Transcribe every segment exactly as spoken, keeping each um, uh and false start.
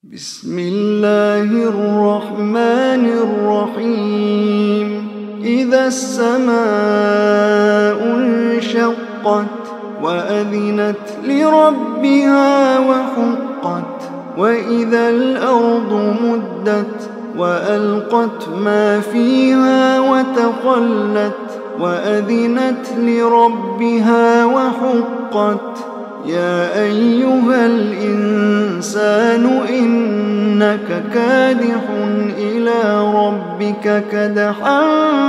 بسم الله الرحمن الرحيم إذا السماء انشقت وأذنت لربها وحقت وإذا الأرض مدت وألقت ما فيها وتخلت وأذنت لربها وحقت يا أيها الإنسان إنك كادح إلى ربك كدحا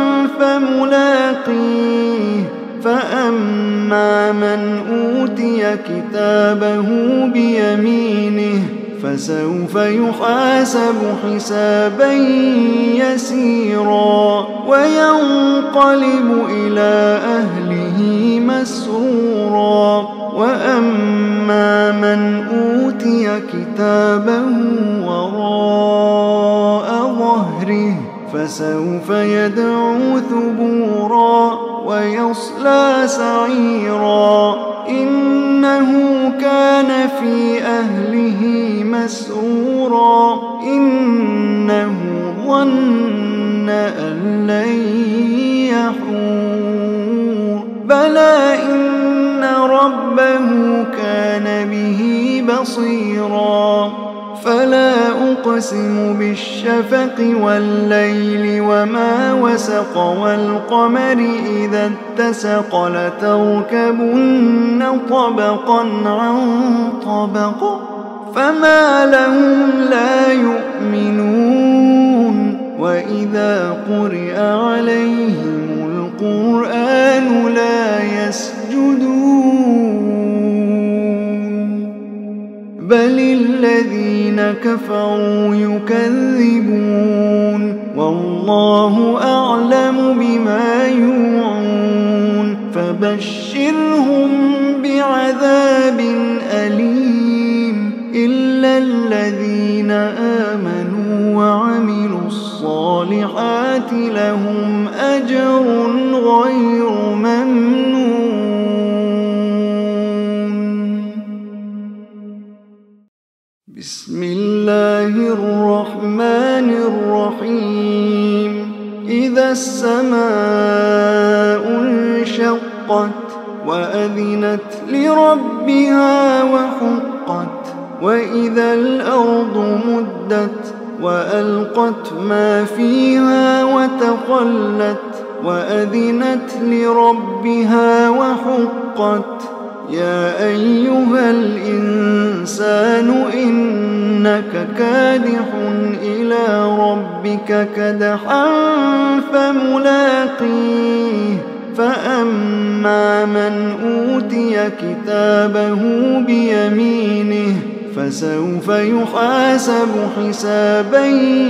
فملاقيه فأما من أوتي كتابه بيمينه فسوف يحاسب حسابا يسيرا وينقلب إلى أهله مسرورا وأما من أوتي كتابه وراء ظهره فسوف يدعو ثبورا ويصلى سعيرا إنه كان في أهله مسرورا إنه ظن أن لن يحور بلى إن ربه كان به بصيرا فلا أقسم بالشفق والليل وما وسق والقمر إذا اتسق لتركبن طبقا عن طبق فما لهم لا يؤمنون وإذا قرئ عليهم القرآن لا يسجدون بل الذين كفروا يكذبون والله أعلم بما يوعون فبشرهم بعذاب أليم إلا الذين آمنوا وعملوا الصالحات لهم أجر غير ممنون. بسم الله الرحمن الرحيم إذا السماء انشقت وأذنت لربها وحقت وإذا الأرض مدت وألقت ما فيها وتخلت وأذنت لربها وحقت يا أيها الإنسان إنك كادح إلى ربك كدحا فملاقيه فأما من أوتي كتابه بيمينه فسوف يحاسب حسابا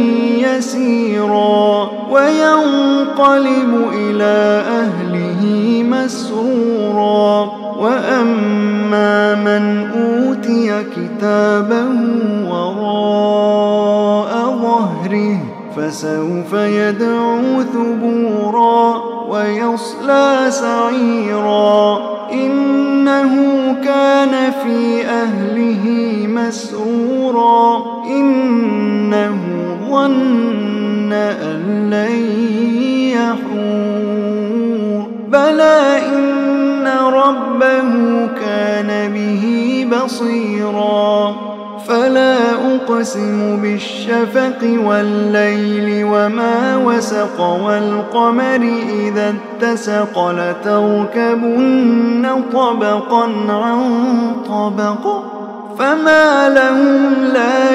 يسيرا وينقلب إلى أهله مسرورا وأما من أوتي كتابه وراء ظهره فسوف يدعو ثبورا ويصلى سعيرا إنه كان في أهله مسرورا إنه ظن أن لن يحور بلى إن ربه كان به بصيرا فلا أقسم بالشفق والليل وما وسق والقمر إذا اتسق لتركبن طبقا عن طبق فما لهم لا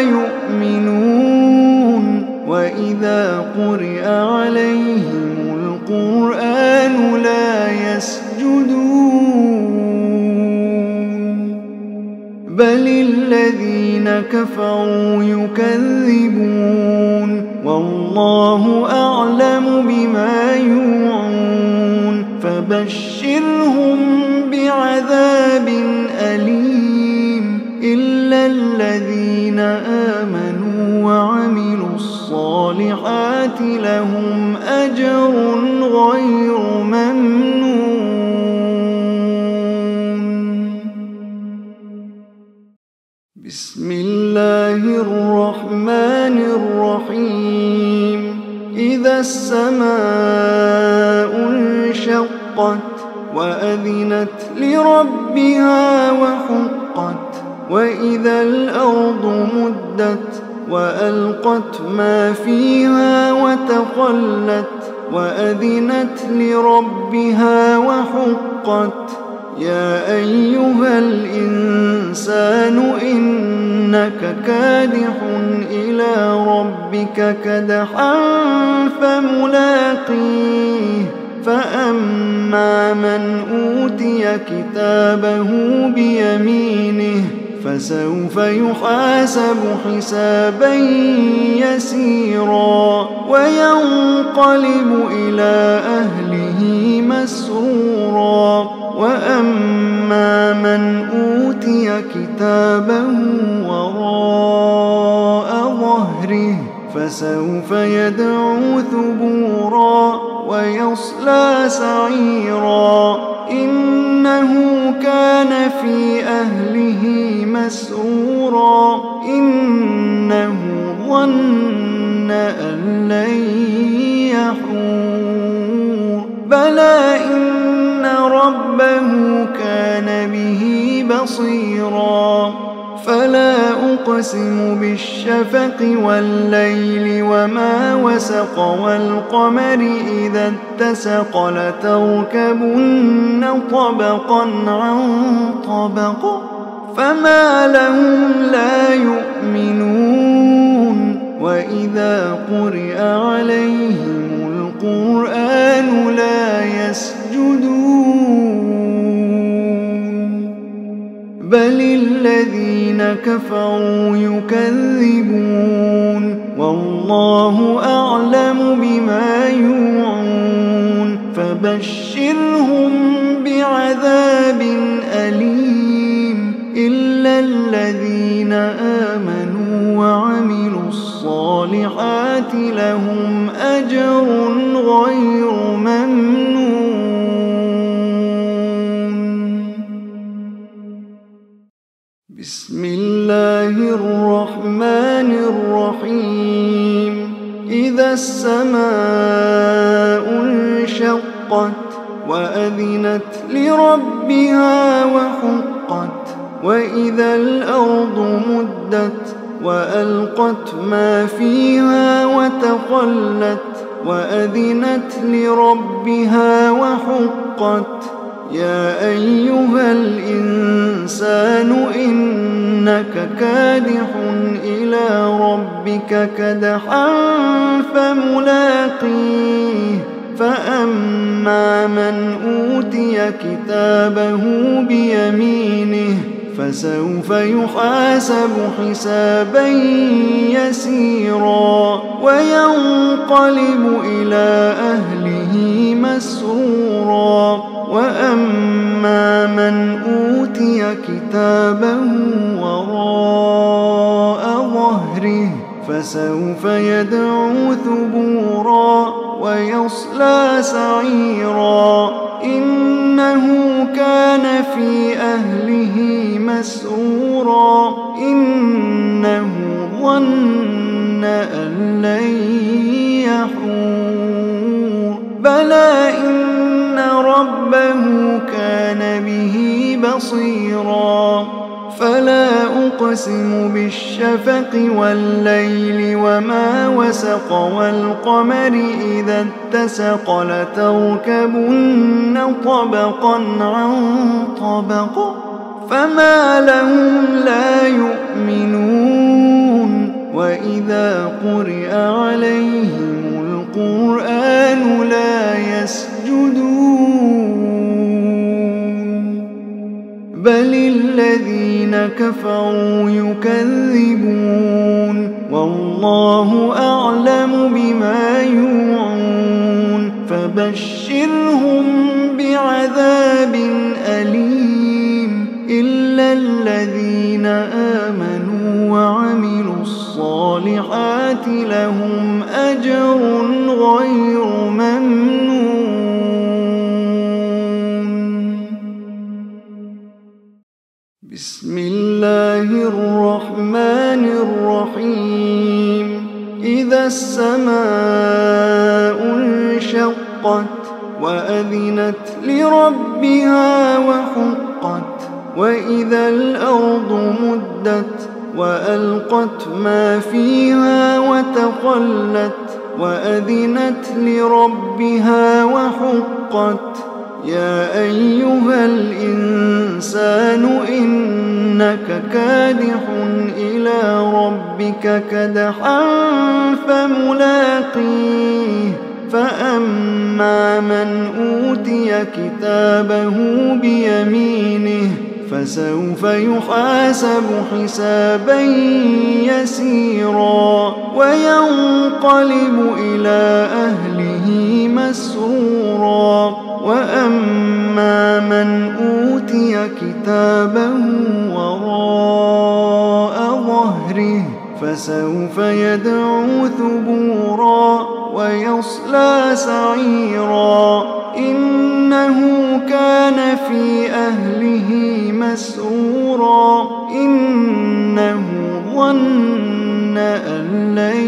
يؤمنون وإذا قرئ عليهم القرآن لا يسجدون بل الذين كفروا يكذبون والله أعلم بما يوعون فبشرهم بعذاب أليم إلا الذين آمنوا وعملوا الصالحات لهم أجر غير ممنون. بسم الله الرحمن الرحيم إذا السماء انشقت وأذنت لربها وحقت وإذا الأرض مدت وألقت ما فيها وتخلت وأذنت لربها وحقت يا أيها الإنسان إنك كادح إلى ربك كدحا فملاقيه فأما من أوتي كتابه بيمينه فسوف يحاسب حسابا يسيرا وينقلب إلى أهله مسرورا وأما من أوتي كتابه وراء ظهره فسوف يدعو ثبورا ويصلى سعيرا إنه كان في أهله مسرورا إنه ظن أن لن يحور بلى إن ربه كان به بصيرا فلا أقسم بالشفق والليل وما وسق والقمر إذا اتسق لتركبن طبقا عن طبق فما لهم لا يؤمنون وإذا قرئ عليهم القرآن لا يسجدون بل الذين كفروا يكذبون والله أعلم بما يوعون فبشرهم بعذاب أليم إلا الذين آمنوا وعملوا الصالحات لهم أجر غير ممنون. بسم الله الرحمن الرحيم إذا السماء انشقت وأذنت لربها وحقت وإذا الأرض مدت وألقت ما فيها وتخلت وأذنت لربها وحقت يا أيها الإنسان إنك كادح إلى ربك كدحا فملاقيه فأما من أوتي كتابه بيمينه فسوف يحاسب حسابا يسيرا وينقلب إلى أهله مسرورا وأما من أوتي كتابه وراء ظهره فسوف يدعو ثبورا ويصلى سعيرا إنه كان في أهله مسرورا إنه ظن أن لن يحور بلى إن ربه كان به بصيرا فلا أقسم بالشفق والليل وما وسق والقمر إذا اتسق لتركبن طبقا عن طبق فما لهم لا يؤمنون وإذا قرئ عليهم القرآن لا يسجدون بل الذين كفروا يكذبون والله أعلم بما يوعون فبشرهم بعذاب أليم إلا الذين آمنوا وعملوا الصالحات لهم أجر غير ممنون. بسم الله الرحمن الرحيم إذا السماء انشقت وأذنت لربها وحقت وإذا الأرض مدت وألقت ما فيها وتخلت وأذنت لربها وحقت يا أيها الإنسان إنك كادح إلى ربك كدحا فملاقيه فأما من أوتي كتابه بيمينه فسوف يحاسب حسابا يسيرا وينقلب إلى أهله مسرورا وأما من أوتي كتابه وراء ظهره فسوف يدعو ثبورا ويصلى سعيرا إنه كان في أهله مسرورا إنه ظن أن لن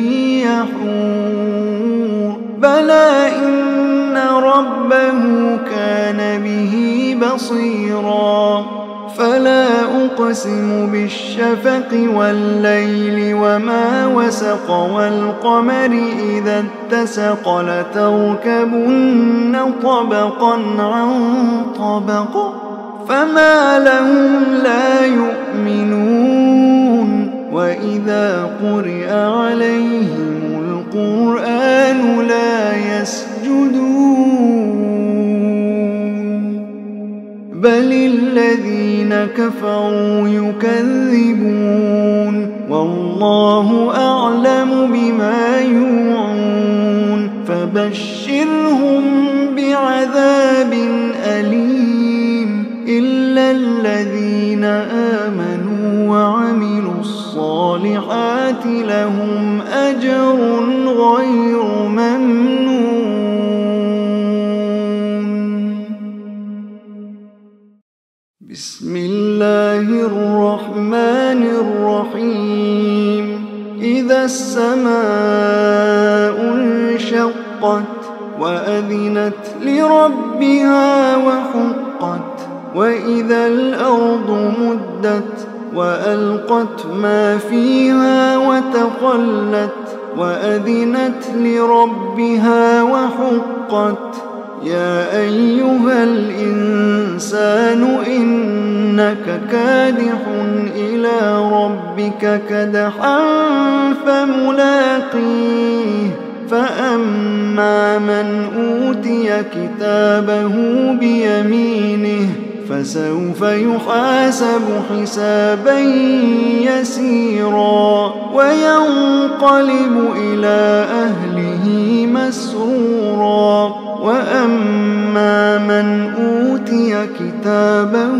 يحور بلى إن ربه كان به بصيرا فلا أقسم بالشفق والليل وما وسق والقمر إذا اتسق لتركبن طبقا عن طبق فما لهم لا يؤمنون وإذا قرئ عليهم القرآن لا يسجدون بل الذين كفروا يكذبون والله أعلم بما يوعون فبشرهم بعذاب أليم إلا الذين آمنوا وعملوا الصالحات لهم أجر غير ممنون. بسم الله الرحمن الرحيم إذا السماء انشقت وأذنت لربها وحقت وإذا الأرض مدت وألقت ما فيها وتخلت وأذنت لربها وحقت يا أيها الإنسان إنك كادح إلى ربك كدحا فملاقيه فأما من أوتي كتابه بيمينه فسوف يحاسب حسابا يسيرا وينقلب إلى أهله مسرورا وأما من أوتي كتابه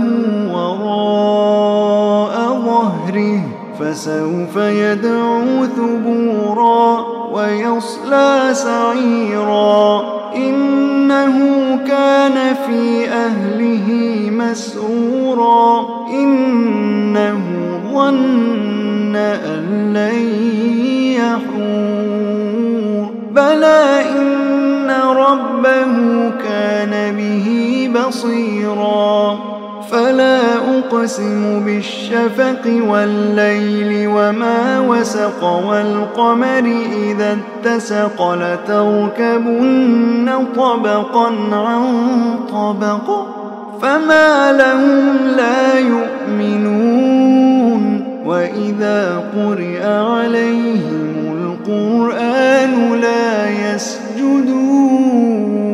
وراء ظهره فسوف يدعو ثبورا ويصلى سعيرا إنه كان في أهله مسرورا إنه ظن أن لن يحور بلى إن ربه كان به بصيرا فلا أقسم بالشفق والليل وما وسق والقمر إذا اتسق لتركبن طبقا عن طبق فما لهم لا يؤمنون وإذا قرئ عليهم القرآن لا يسجدون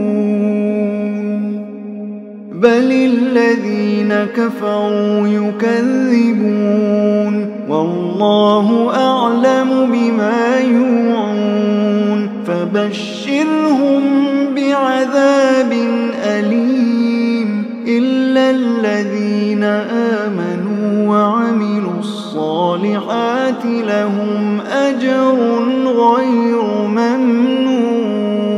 بل الذين كفروا يكذبون والله أعلم بما يوعون فبشرهم بعذاب أليم إلا الذين آمنوا وعملوا الصالحات لهم أجر غير ممنون.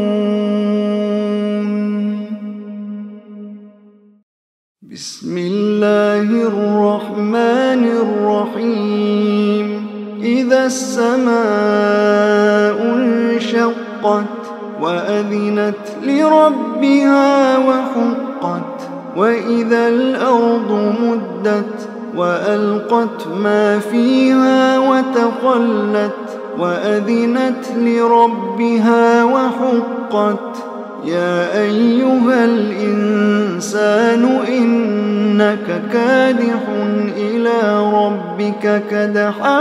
بسم الله الله الرحمن الرحيم إذا السماء انشقت وأذنت لربها وحقت وإذا الأرض مدت وألقت ما فيها وتخلت وأذنت لربها وحقت يا أيها الإنسان إنك كادح إلى ربك كدحا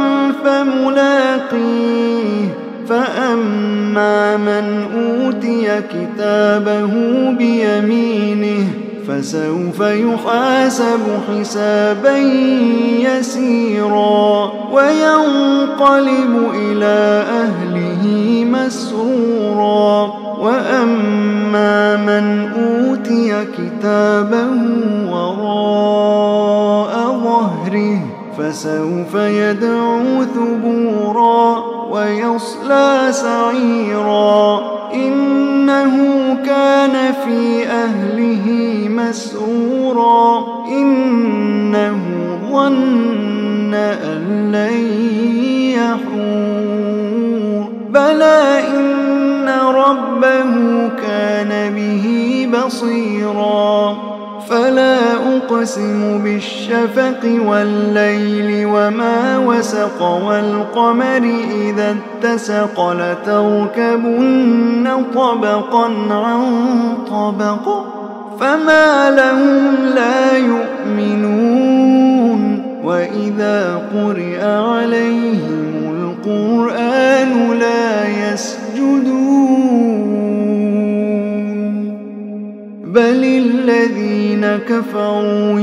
فملاقيه فأما من أوتي كتابه بيمينه فسوف يحاسب حسابا يسيرا وينقلب إلى أهله مسرورا وأما من أوتي كتابه وراء ظهره فسوف يدعو ثبورا ويصلى سعيرا إنه كان في أهله مسرورا إنه ظن أن لن يحور بلى إن ربه كان به بصيرا فلا أقسم بالشفق والليل وما وسق والقمر إذا اتسق لتركبن طبقا عن طبق فما لهم لا يؤمنون وإذا قرئ عليهم القرآن لا يسجدون بل الذين كفروا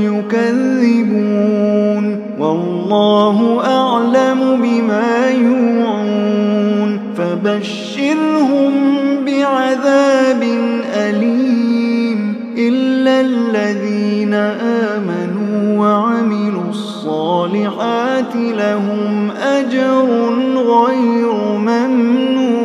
يكذبون والله أعلم بما يوعون فبشرهم بعذاب أليم إلا الذين آمنوا وعملوا الصالحات لهم أجر غير ممنون.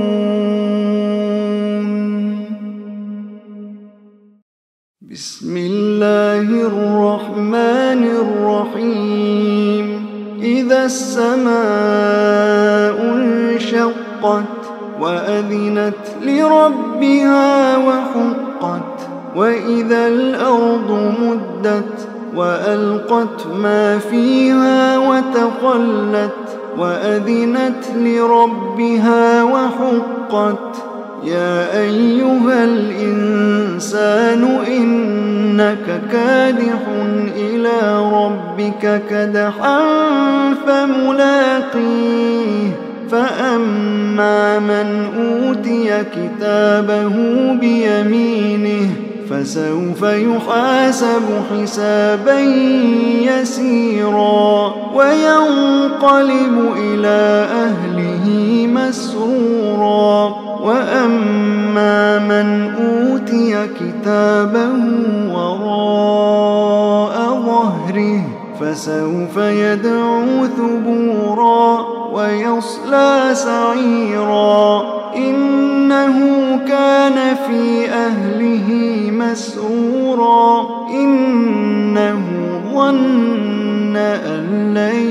بسم الله الرحمن الرحيم إذا السماء انشقت وأذنت لربها وحقت وإذا الأرض مدت وألقت ما فيها وتخلت وأذنت لربها وحقت يا أيها الإنسان إنك كادح إلى ربك كدحا فملاقيه فأما من أوتي كتابه بيمينه فسوف يحاسب حسابا يسيرا وينقلب إلى أهله مسرورا وأما من أوتي كتابه وراء ظهره فسوف يدعو ثبورا ويصلى سعيرا إنه كان في أهله مسرورا إنه ظن أن لن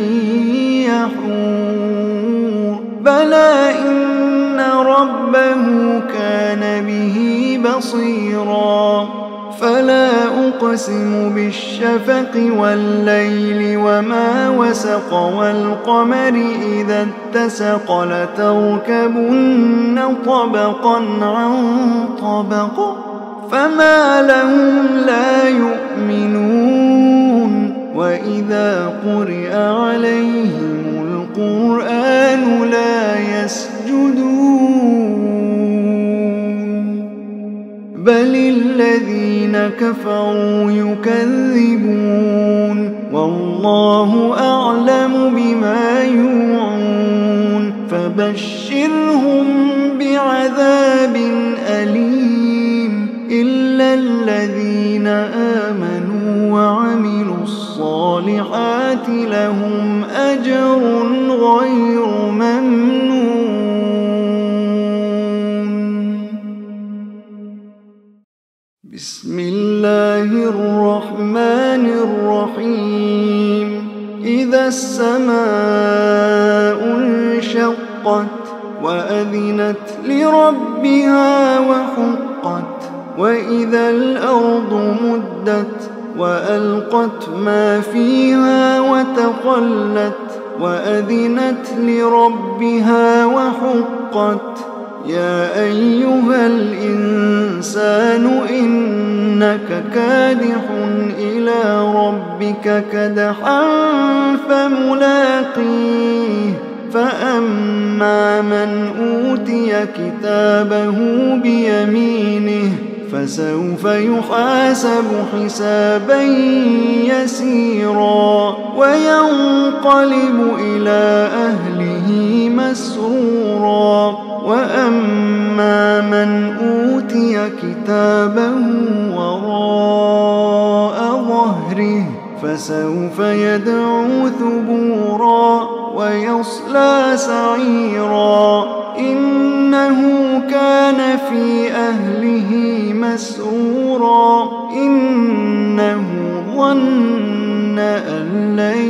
يحور بلى إن ربه كان به بصيرا فلا أقسم بالشفق والليل وما وسق والقمر إذا اتسق لتركبن طبقا عن طبق فما لهم لا يؤمنون وإذا قرئ عليهم القرآن لا يسجدون بل الذين كفروا يكذبون والله أعلم بما يوعون فبشرهم بعذاب أليم إلا الذين آمنوا وعملوا الصالحات لهم أجر غير ممنون. بسم الله الرحمن الرحيم إذا السماء انشقت وأذنت لربها وحقت وإذا الأرض مدت وألقت ما فيها وتخلت وأذنت لربها وحقت يا أيها الإنسان إنك كادح إلى ربك كدحا فملاقيه فأما من أوتي كتابه بيمينه فسوف يحاسب حسابا يسيرا وينقلب إلى أهله مسرورا وأما من أوتي كتابه وراء ظهره فسوف يدعو ثبورا ويصلى سعيرا إنه كان في أهله مسرورا إنه ظن أن لن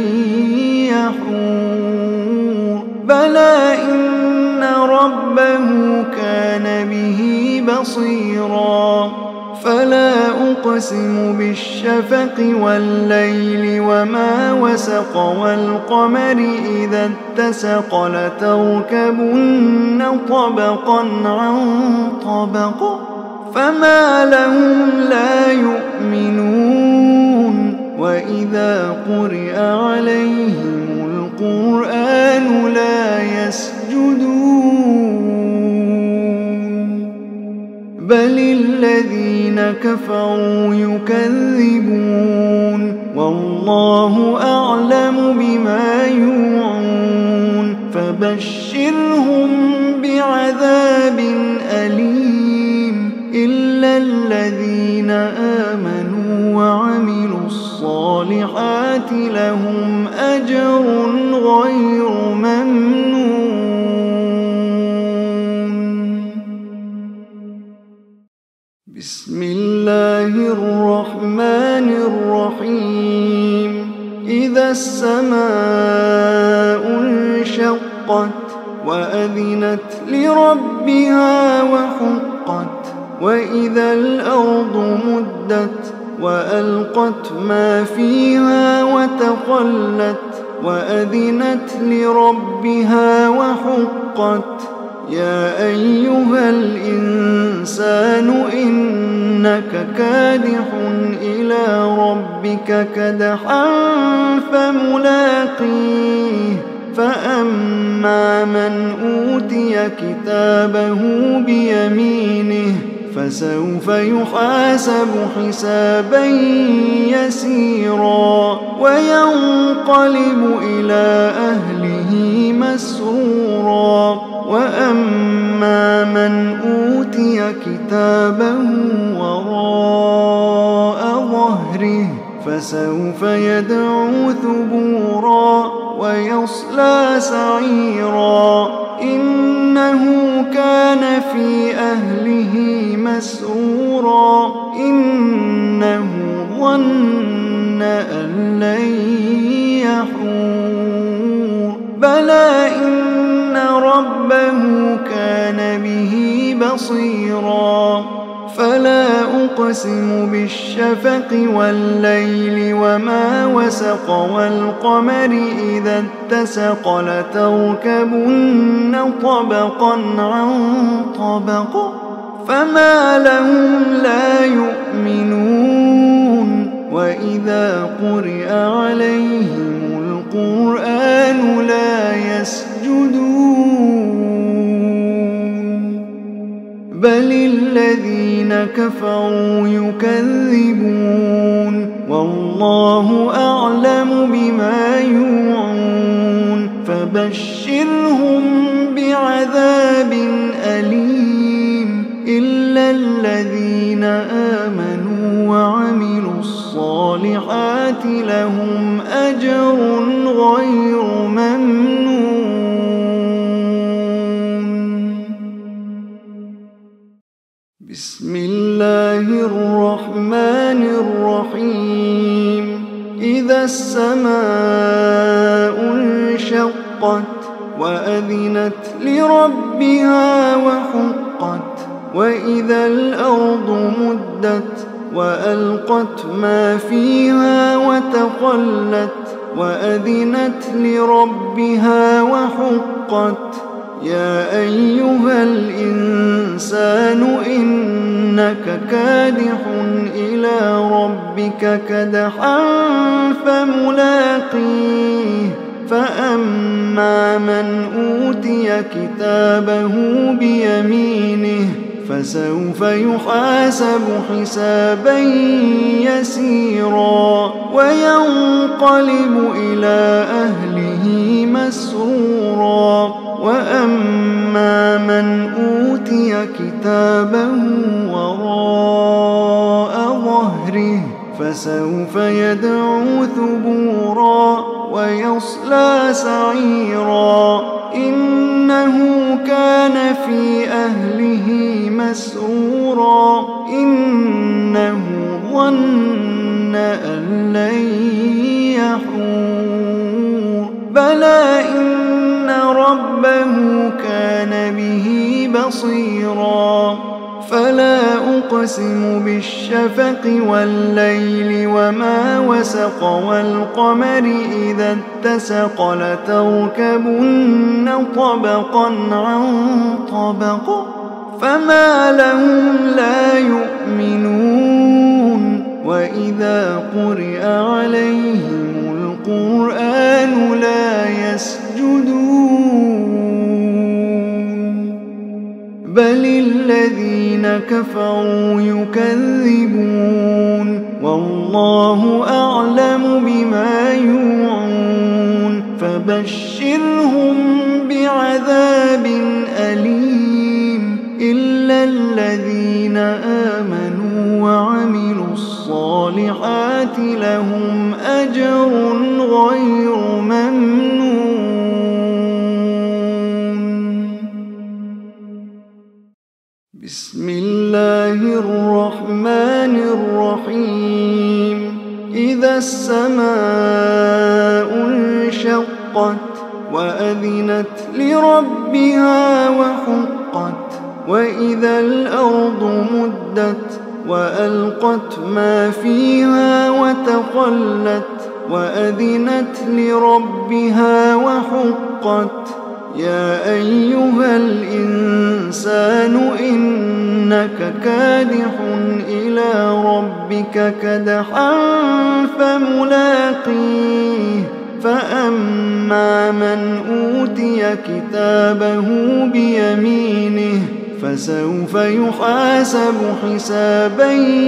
يحور بلى إن ربه كان به بصيرا فلا أقسم بالشفق والليل وما وسق والقمر إذا اتسق لتركبن طبقا عن طبق فما لهم لا يؤمنون وإذا قرئ عليهم القرآن لا يسجدون بل الذين كفروا يكذبون والله أعلم بما يوعون فبشرهم بعذاب أليم إلا الذين آمنوا وعملوا الصالحات لهم أجر غير ممنون. بسم الله الرحمن الرحيم إذا السماء انشقت وأذنت لربها وحقت وإذا الأرض مدت وألقت ما فيها وتخلت وأذنت لربها وحقت يا أيها الإنسان إنك كادح إلى ربك كدحا فملاقيه فأما من أوتي كتابه بيمينه فسوف يحاسب حسابا يسيرا وينقلب إلى أهله مسرورا وأما من أوتي كتابه وراء ظهره فسوف يدعو ثبورا ويصلى سعيرا إنه كان في أهله مسرورا إنه ظن أن لن يحور بلى إن ربه كان به بصيرا فلا أقسم بالشفق والليل وما وسق والقمر إذا اتسق لتركبن طبقا عن طبق فما لهم لا يؤمنون وإذا قرئ عليهم القرآن لا يسجدون بل الذين كفروا يكذبون والله أعلم بما يوعون فبشرهم بعذاب أليم إلا الذين آمنوا وعملوا الصالحات لهم أجر غير ممنون. بسم الله الرحمن الرحيم إذا السماء انشقت وأذنت لربها وحقت وإذا الأرض مدت وألقت ما فيها وتخلت وأذنت لربها وحقت يا أيها الإنسان إنك كادح إلى ربك كدحا فملاقيه فأما من أوتي كتابه بيمينه فسوف يحاسب حسابا يسيرا وينقلب إلى أهله مسرورا وأما من أوتي كتابه وراء ظهره فسوف يدعو ثبورا ويصلى سعيرا إنه كان في أهله مسرورا إنه ظن أن لن يحور بلى إن ربه كان به بصيرا فلا أقسم بالشفق والليل وما وسق والقمر إذا اتسق لتركبن طبقا عن طبق فما لهم لا يؤمنون وإذا قرئ عليهم القرآن لا يسجدون بل الذين كفروا يكذبون والله أعلم بما يوعون فبشرهم بعذاب أليم إلا الذين آمنوا وعملوا الصالحات لهم أجر غير ممنون. بسم الله الرحمن الرحيم إذا السماء انشقت وأذنت لربها وحقت وإذا الأرض مدت وألقت ما فيها وتخلت وأذنت لربها وحقت يا أيها الإنسان إنك كادح إلى ربك كدحا فملاقيه فأما من أوتي كتابه بيمينه فسوف يحاسب حسابا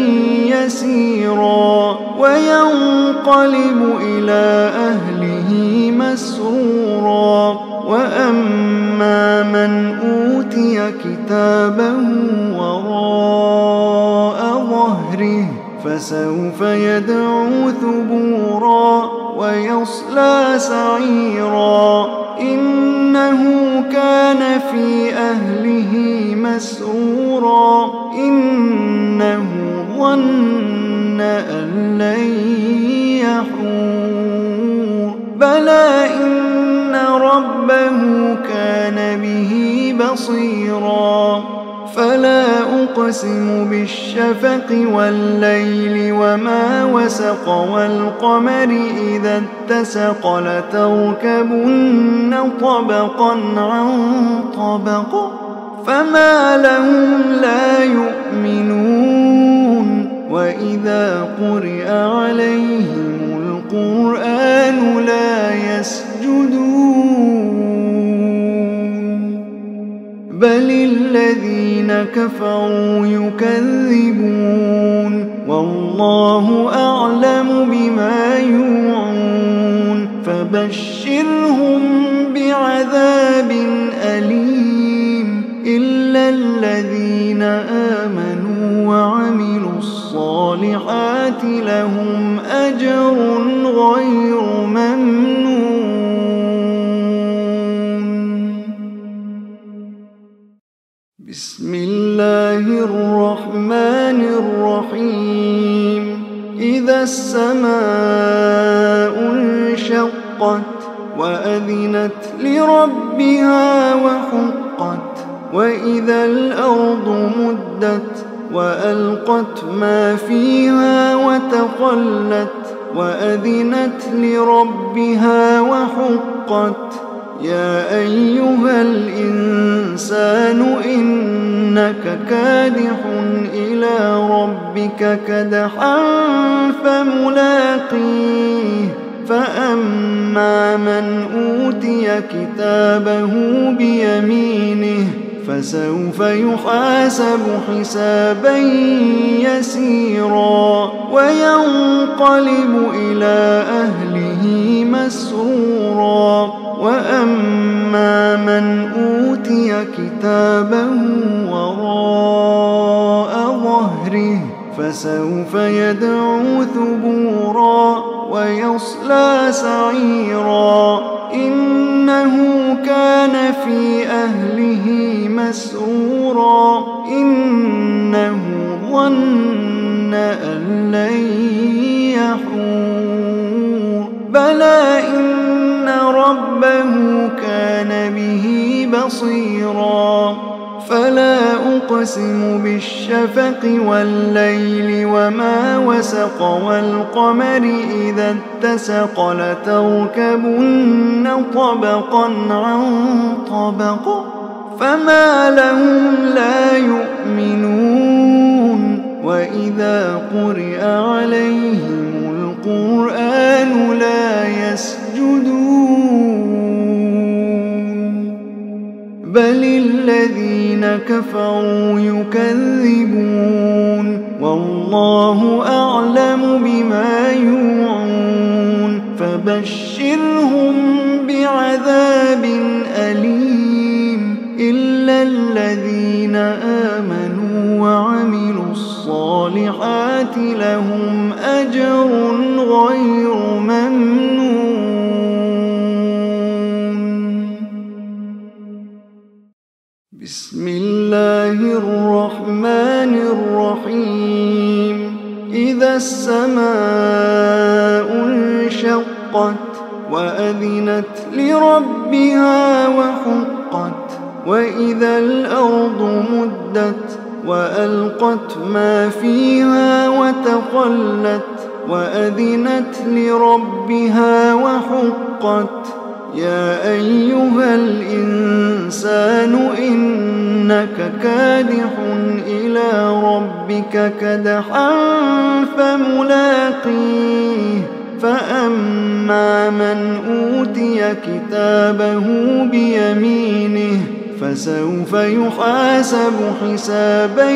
يسيرا وينقلب إلى أهله مسرورا وأما من أوتي كتابه وراء ظهره فسوف يدعو ثبورا ويصلى سعيرا إنه كان في أهله مسرورا إنه ظن أن لن يحور بلى إن ربه كان به بصيرا فلا أقسم بالشفق والليل وما وسق والقمر إذا اتسق لتركبن طبقا عن طبق فما لهم لا يؤمنون وإذا قرئ عليهم القرآن لا يسجدون بل الذين كفروا يكذبون والله أعلم بما يوعون فبشرهم بعذاب أليم إلا الذين آمنوا وعملوا الصالحات لهم أجر غير ممنون. بسم الله الرحمن الرحيم إذا السماء انشقت وأذنت لربها وحقت وإذا الأرض مدت وألقت ما فيها وتخلت وأذنت لربها وحقت يا أيها الإنسان إنك كادح إلى ربك كدحا فملاقيه فأما من أوتي كتابه بيمينه فسوف يحاسب حسابا يسيرا وينقلب إلى أهله مسرورا وأما من أوتي كتابه وراء ظهره فسوف يدعو ثبورا ويصلى سعيرا إنه كان في أهله مسرورا إنه ظن أن لن يحور بلى إن ربه كان به بصيرا فلا أقسم بالشفق والليل وما وسق والقمر إذا اتسق لتركبن طبقا عن طبق فما لهم لا يؤمنون وإذا قرئ عليهم القرآن لا يسجدون بل الذين كفروا يكذبون والله أعلم بما يوعون فبشرهم بعذاب أليم إلا الذين آمنوا وعملوا الصالحات لهم أجر غير ممنون. بسم الله الرحمن الرحيم إذا السماء انشقت وأذنت لربها وحقت وإذا الأرض مدت وألقت ما فيها وتخلت وأذنت لربها وحقت يا أيها الإنسان إنك كادح إلى ربك كدحا فملاقيه فأما من أوتي كتابه بيمينه فسوف يحاسب حسابا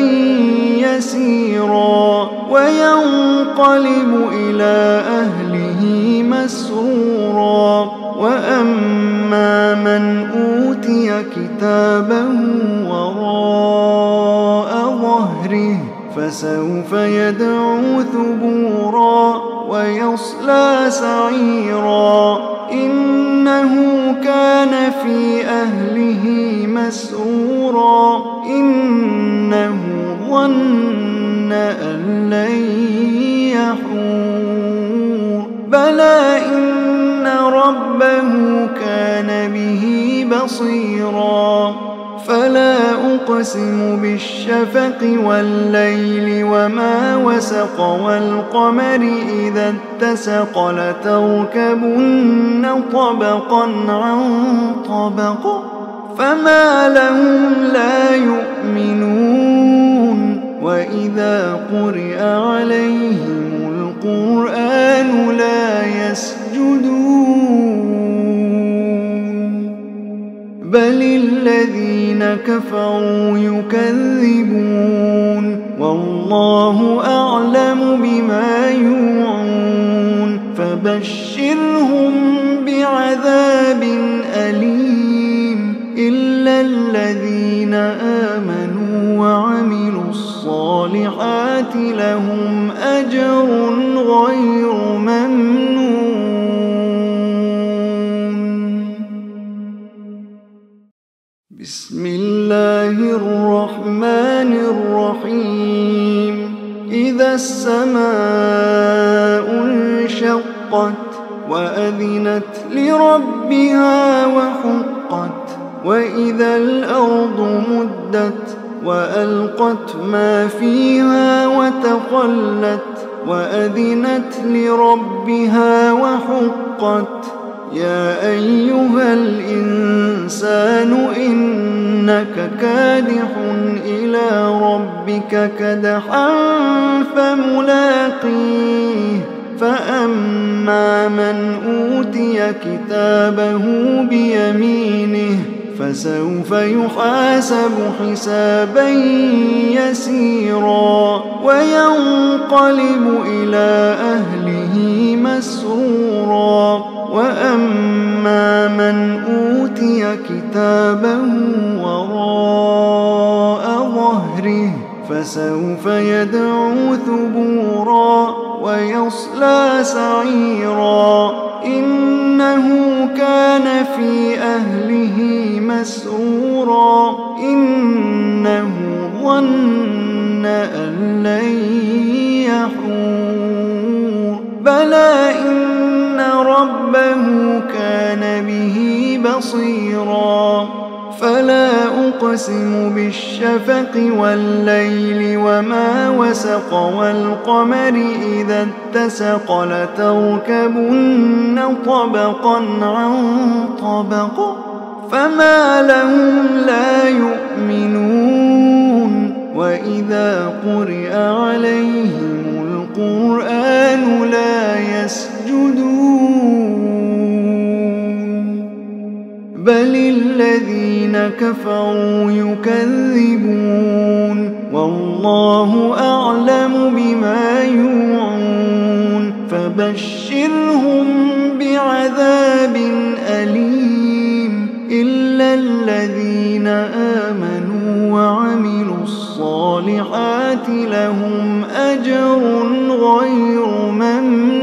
يسيرا وينقلب إلى أهله مسرورا وأما من أوتي كتابه وراء ظهره فسوف يدعو ثبورا ويصلى سعيرا إنه كان في أهله مسرورا إنه ظن أن لن يحور بلى إن ربه كان به بصيرا فلا أقسم بالشفق والليل وما وسق والقمر إذا اتسق لتركبن طبقا عن طبق فما لهم لا يؤمنون وإذا قرئ عليهم القرآن لا يسجدون بل الذين كفروا يكذبون والله أعلم بما يوعون فبشرهم بعذاب أليم إلا الذين آمنوا وعملوا الصالحات لهم أجر غير ممنون. بسم الله الرحمن الرحيم إذا السماء شقت وأذنت لربها وحقت وإذا الأرض مدت وألقت ما فيها وتخلت وأذنت لربها وحقت يا أيها الإنسان إنك كادح إلى ربك كدحا فملاقيه فأما من أوتي كتابه بيمينه فسوف يحاسب حسابا يسيرا وينقلب إلى أهله مسرورا وأما من أوتي كتابه وراء ظهره فسوف يدعو ثبورا ويصلى سعيرا إنه كان في أهله مسرورا إنه ظن أن لن يحور بلى إن ربه كان به بصيرا فلا أقسم بالشفق والليل وما وسق والقمر إذا اتسق لتركبن طبقا عن طبق فما لهم لا يؤمنون وإذا قرئ عليهم القرآن لا يسجدون بل الذين كفروا يكذبون والله أعلم بما يوعون فبشرهم بعذاب أليم إلا الذين آمنوا وعملوا الصالحات لهم أجر غير ممنون